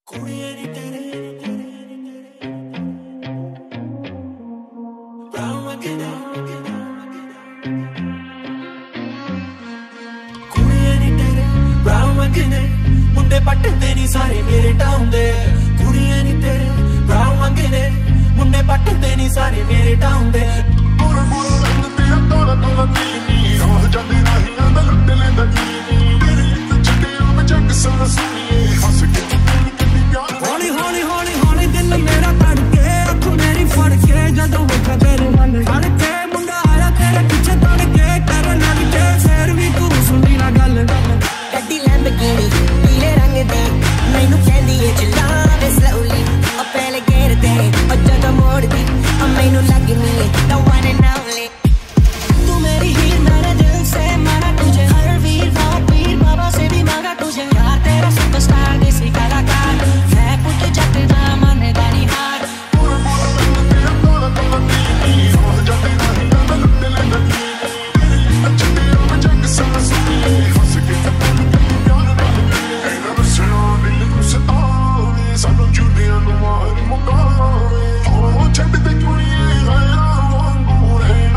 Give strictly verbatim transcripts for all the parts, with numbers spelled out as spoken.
ਕੁੜੀਏ ਨੀ ਤੇਰੇ brown again ਕੁੜੀਏ ਨੀ ਤੇਰੇ brown again ਮੁੰਡੇ ਪੱਟਦੇ ਨੀ ਸਾਰੇ ਮੇਰੇ ਟਾਊਨ ਦੇ ਕੁੜੀਏ ਨੀ ਤੇਰੇ brown again ਮੁੰਡੇ ਪੱਟਦੇ ਨੀ ਸਾਰੇ ਮੇਰੇ ਟਾਊਨ ਦੇ ਪੂਰਾ ਪੂਰਾ ਰੰਗ ਤੇ ਤੋਲਾ ਤੋਲਾ ਨੀ ਹੋ ਜਾਂਦੀ ਨਹੀਂ ਆਂਦਾ ਲੁੱਟ ਲੈਂਦਾ ਨੀ ਤੇਰੀ ਇੱਕ ਚਿੱਟਿਆਂ ਵਿੱਚ ਜੱਗ ਸਾਰਾ ਸੁਣੀਏ ਹੱਸ ਕੇ ਹੌਲੀ ਹੌਲੀ ਹੌਲੀ ਹੌਲੀ ਦਿਲ ਮੇਰਾ ਤੜ ਕੇ ਅੱਖ ਮੇਰੀ ਫੜ ਕੇ ਜਦੋਂ ਵੇਖਾ ਤੇਰੇ ਵੱਲ ਫੜ ਕੇ ਮੁੰਡਾ ਆਇਆ ਤੇਰੇ ਪਿੱਛੇ ਤੜ ਕੇ ਕਰਨ ਲੱਗ ਕੇ ਫੇਰ ਵੀ ਤੂੰ ਸੁਣੀ ਨਾ ਗੱਲ ਗੱਡੀ ਲੈਂਬਰਗਿਨੀ ਪੀਲੇ ਰੰਗ ਦੀ ਮੈਨੂੰ ਕਹਿੰਦੀ ਏ ਚਲਾਵੇ ਸਲੋਲੀ ਉਹ ਪਹਿਲੇ ਗੇਰ ਤੇ ਉਹ ਜਦੋਂ ਮੋੜਦੀ ਉਹ ਮੈਨੂੰ ਲੱਗਨੀ ਏ the one and only तू मेरी हीर मेरे दिल से माना तुझे हर वीर वार पीर बाबा से भी मांगा तुझे यार तेरा सुपरस्टार देसी कलाकार मैं पुत जट दा मानदा नहीं हार ਪੂਰਾ ਪੂਰਾ ਰੰਗ ਤੇ ਤੋਲਾ ਤੋਲਾ ਨੀ ਹੋ ਜਾਂਦੀ ਨਹੀਂ ਆਂਦਾ ਲੁੱਟ ਲੈਂਦਾ ਨੀ ਤੇਰੀ ਇੱਕ ਚਿੱਟਿਆਂ ਵਿੱਚ ਜੱਗ ਸਾਰਾ ਸੁਣੀਏ ਹੱਸ ਕੇ ਪਿਆਰ ਨਾਲ ਐਨਾ ਵਸਣਾ ਦਿਲ ਨੂੰ ਸਤਾਵੇ ਸਾਨੂੰ ਜੁੜਿਆਂ ਨੂੰ ਮਾਰ ਮੁਕਾਵੇ ਹੋ ਛੱਡ ਦੇ ਕੁੜੀਏ ਗੈਰਾਂ ਵਾਂਗੂ ਰਹਿਣਾ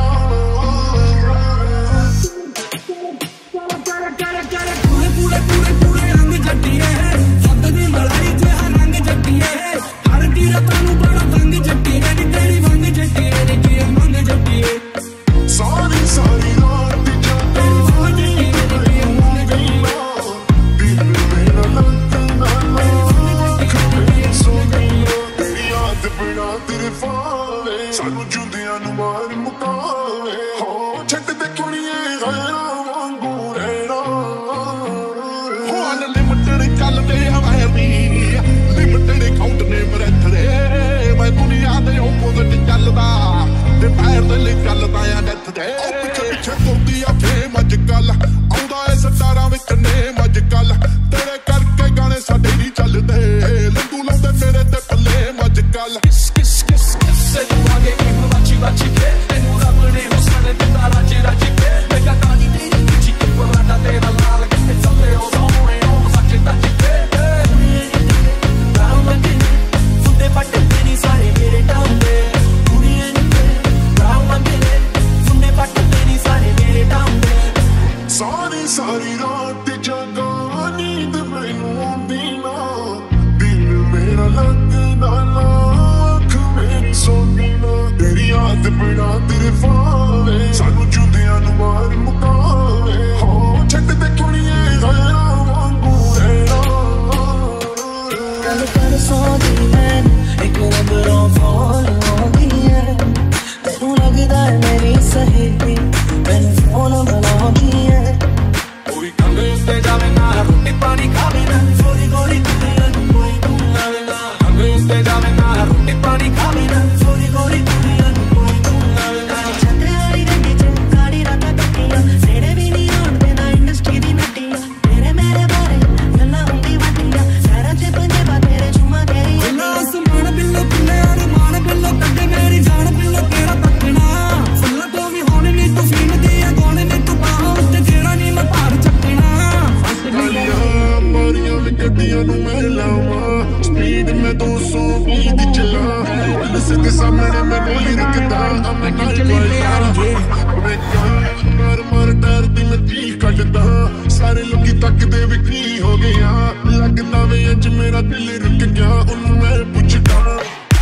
ਪੂਰੇ ਪੂਰੇ ਪੂਰੇ ਪੂਰੇ ਰੰਗ ਜੱਟੀਏ ਸੱਤ ਦੀ ਮਲਾਈ ਤੇ ਹਰ ਰੰਗ ਜੱਟੀਏ ਹਰ ਦੀ ਰਤਾਂ ਨੂੰ ਬੜਾ ਤੰਗ ਜੱਟੀਏ ਨੀ ਤੇਰੀ ਵੰਗ ਜੱਟੀਏ ਨੀ ਕੀ ਮੰਗ ਜੱਟੀਏ ਸਾਰੀ ਸਾਰੀ ਰਾਤ ਜਾਂਦੇ ਵਾਂਝੀ ਮੇਰੀ ਮੰਗ ਗਈ ਦਿਲ ਮੇਰਾ ਲੱਗਦਾ ਨਾ ਖੜੇ ਸੋ ਗਈ ਤੇਰੀ ਯਾਦ ਬਿਨਾ ਤੇਰੇ ਫਾਵੇ ਸਾਨੂੰ ਜੁੰਦਿਆਂ ਨੂੰ ਮਾਰ ਮੁਕਾਵੇ ਹੋ ਛੱਡ ਦੇ ਕੁੜੀਏ ਗੈਰਾਂ ਵਾਂਗੂ ਰਹਿਣਾ ਹੋ ਅਨਲਿਮਿਟਡ ਚੱਲਦੇ ਹਵਾਈ ਲਿਮਿਟਡ ਕਾਊਂਟ ਨੇ ਮੇਰੇ ਥੜੇ ਮੈਂ ਦੁਨੀਆ ਦੇ opposite ਚੱਲਦਾ ਤੇ ਪੈਰ ਦੇ ਲਈ ਚੱਲਦਾ ਆ ਡੈਥ ਦੇ ਪਿੱਛੇ ਪਿੱਛੇ ਤੁਰਦੀ ਆ ਫੇਮ ਅੱਜ ਕੱਲ ਆਉਂਦਾ ਏ ਸਟਾਰਾਂ ਵਿੱਚ ਨੇਮ ਅੱਜ ਕੱਲ ਤੇਰੇ ਕਰਕੇ ਗਾਣੇ ਸਾਡੇ ਨਹੀਂ ਚੱਲਦੇ ਲੰਦੂ ਲਾਉਂਦੇ ਮੇਰੇ ਤੇ ਪੱਲੇ ਅੱਜ ਕੱਲ ਕਿਸ ਕਿਸ ਕਿਸ ਕਿਸ ਸੇ ਤੂੰ ਆਗੇ ਕਿਉਂ ਬੱਚੀ ਬੱਚੀ ਕੇ ਤੈਨੂੰ ਰੱਬ ਨੇ ਹੁਸਨ ਦਿੱਤਾ ਰਾਜ ਰਾਜ ਕੇ ਮੈਂ ਕਹਾਂ ਨਹੀਂ ਤੇਰੀ ਪਿੱਛੇ ਕਿਉਂ ਰਾਤਾ ਤੇਰਾ ਲਾਲ ਕਿੱਥੇ ਚੱਲੇ ਹੋ ਸੋਹਣੇ ਹੋ ਸੱਚੇ ਤੱਕ ਕੇ brown again ਮੁੰਡੇ ਪੱਟਦੇ ਨੀ ਸਾਰੇ ਮੇਰੇ ਟਾਊਨ ਦੇ ਕੁੜੀਏ ਨੀ ਤੇਰੇ brown again ਮੁੰਡੇ ਪੱਟਦੇ ਨੀ ਸਾਰੇ ਮੇਰੇ ਟਾਊਨ ਦੇ ਸਾਰੀ ਸਾਰੀ ਰਾਤ ਜਾਗਾ ਨੀਂਦ ਮੈਨੂੰ ਆਉਂਦੀ ਨਾ ਦਿਲ ਮੇਰਾ ਲੱਗਦਾ ਨਾ ਅੱਖ ਮੇਰੀ ਸੌਂਦੀ ਨਾ ਤੇਰੀ ਯਾਦ ਬਿਨਾ ਤੇਰੇ ਫਾਵੇ ਸਾਨੂੰ ਜੁੰਦਿਆਂ ਨੂੰ ਮਾਰ ਮੁਕਾਵੇ ਹੋ ਛੱਡ ਦੇ ਕੁੜੀਏ ਗੈਰਾਂ ਵਾਂਗੂ ਰਹਿਣਾ ਗੱਲ ਕਰ ਸੋਦੀ ਮੈਂ ਇੱਕ ਨੰਬਰੋਂ ਫੋਨ ਆਉਂਦੀ ਹੈ ਤੈਨੂੰ ਲੱਗਦਾ ਹੈ ਮੇਰੀ ਸਹੇਲੀ ਮੈਨੂੰ ਫੋਨ ਬਣਾਉਂਦੀ ਹੈ ਕੋਈ ਕੰਗੇ ਉੱਤੇ ਜਾਵੇ ਨਾ ਰੋਟੀ ਪਾਣੀ ਖਾਵੇ ਨਾ ਗੋਰੀ ਗੋਰੀ ਕੁੜੀਆਂ ਨੂੰ ਕੋਈ ਘੁੰਮਾਵੇ ਨਾ ਕੰਗੇ ਉੱਤੇ ਜਾਵੇ ਨਾ ਰੋਟੀ ਪਾਣੀ ਖਾਵੇ ਨਾ ਗੋਰੀ ਗੋਰੀ ਕੁੜੀਆਂ ਨੂੰ ਕੋਈ ਘੁੰਮਾਵੇ ਨਾ ਛੱਤੇ ਵਾਲੀ ਗੱਡੀ ਚ ਕਾਲੀ ਰਾਤਾਂ ਕੱਟੀਆਂ ਨੇੜੇ ਵੀ ਨਹੀਂ ਆਉਣ ਦੇਣਾ ਇੰਡਸਟਰੀ ਦੀ ਨੱਟੀਆਂ ਤੇਰੇ ਮੇਰੇ ਬਾਰੇ ਗੱਲਾਂ ਹੁੰਦੀ ਵੱਡੀਆਂ ਪੈਰਾਂ ਤੇ ਪੰਜੇ ਬਾ ਤੇਰੇ ਚੁੰਮਾ ਤੇਰੀ ਗੱਲਾਂ ਅਸਮਾਨ ਬਿੱਲੋ ਕਿੰਨੇ ਅਰਮਾਨ ਬਿੱਲੋ ਕੱਢੇ ਮੇਰੀ ਜਾਨ ਬਿੱਲੋ ਤੇਰਾ ਤੱਕਣਾ ਫੁੱਲਾਂ ਤੋਂ ਵੀ ਹੋਣੀ ਨੀ ਤੂੰ ਫੀਨਦੀ ਆ ਗੋਣੇ ਨੀ ਤੂੰ ਬਾਹਾਂ ਉੱਤੇ ਜਿਹੜਾ ਨੀ ਮੈਂ ਭਾਰ ਚੱਕਣਾ ਫਸ ਗਈ ਗਲੀਆਂ ਮਾਰੀਆਂ ਵੀ ਗੱਡੀਆਂ ਨੂੰ ਮੈਂ ਲਾਵਾਂ ਸਪੀਡ ਮੈਂ ਦੋ ਸੌ ਵੀਹ ਦੀ ਚਲਾ ਪੁਲਿਸ ਦੇ ਸਾਹਮਣੇ ਮੈਂ ਨਹੀਂ ਰੁਕਦਾ ਮੈਂ ਚਲੀ ਪਿਆਰੀਏ ਮਰ ਮਰ ਡਰਦੀ ਮੈਂ ਜੀ ਕੱਢਦਾ ਸਾਰੇ ਲੋਕੀ ਤੱਕਦੇ ਵੀ ਕੀ ਹੋ ਗਿਆ ਲੱਗਦਾ ਵੇ ਅੱਜ ਮੇਰਾ ਦਿਲ ਰੁਕ ਗਿਆ ਉਹਨੂੰ ਮੈਂ ਪੁੱਛਦਾ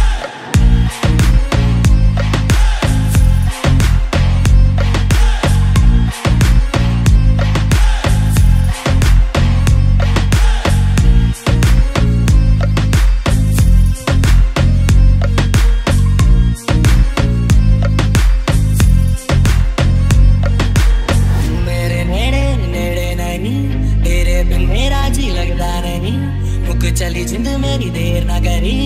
ਮੇਰੇ ਨੇੜੇ ਨੇੜੇ ਨਹੀਂ ਤੇਰੇ ਬਿਨ ਮੇਰਾ ਜੀ ਲੱਗਦਾ ਨਹੀਂ ਮੁੱਕ ਚਲੀ ਜਿੰਦ ਮੇਰੀ ਦੇਰ ਨਾ ਕਰੀ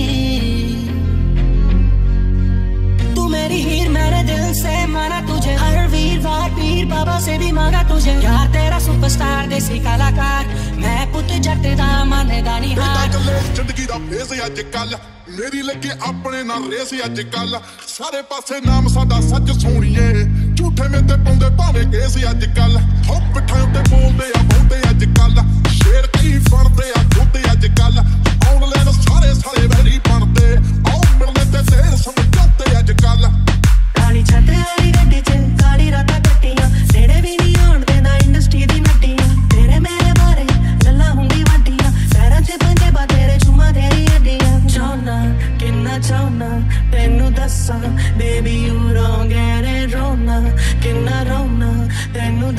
तू मेरी हीर मेरे दिल से माना तुझे हर वीर वार पीर बाबा से भी मांगा तुझे यार तेरा सुपरस्टार देसी कलाकार मैं पुत जट दा मानदा नहीं हार ਜ਼ਿੰਦਗੀ ਦਾ ਫੇਸ ਅੱਜ ਕੱਲ ਮੇਰੀ ਲੱਗੇ ਆਪਣੇ ਨਾਲ ਰੇਸ ਅੱਜ ਕੱਲ ਸਾਰੇ ਪਾਸੇ ਨਾਮ ਸਾਡਾ ਸੱਚ ਸੋਣੀਏ ਝੂਠੇ ਮੇ ਤੇ ਪਾਉਂਦੇ ਭਾਵੇਂ ਕੇਸ ਅੱਜ ਕੱਲ ਹੋ ਪਿੱਠਾਂ ਉੱਤੇ ਬੋਲਦੇ ਆ ਬਹੁਤੇ ਅੱਜ ਕੱਲ ਸ਼ੇਰ ਕਈ ਬਣਦੇ ਆ ਖੁੱਦੇ ਅੱਜ ਕੱਲ ਆਉਣ ਲੈਣ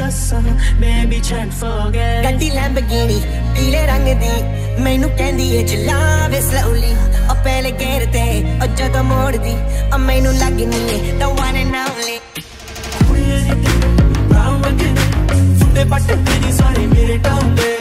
ਦੱਸਾਂ baby can't forget ਗੱਡੀ ਲੈਂਬਰਗਿਨੀ ਪੀਲੇ ਰੰਗ ਦੀ ਮੈਨੂੰ ਕਹਿੰਦੀ ਏ ਚਲਾਵੇ slowly ਉਹ ਪਹਿਲੇ ਗੇਰ ਤੇ ਉਹ ਜਦੋਂ ਮੋੜਦੀ ਉਹ ਮੈਨੂੰ ਲੱਗਨੀ ਏ the one and only ਕੁੜੀਏ ਦੀ ਤੇਰੇ brown ਵਗੇ ਫੁੱਟੇ ਪੱਟੇ ਤੇਰੀ ਸਾਰੇ ਮੇਰੇ ਟਾਉਂਦੇ